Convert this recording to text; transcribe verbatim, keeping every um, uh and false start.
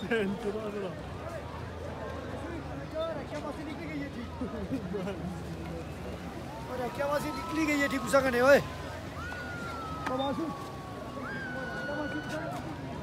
अरे क्या वासी निकली गई है ठीक उसा करने ओए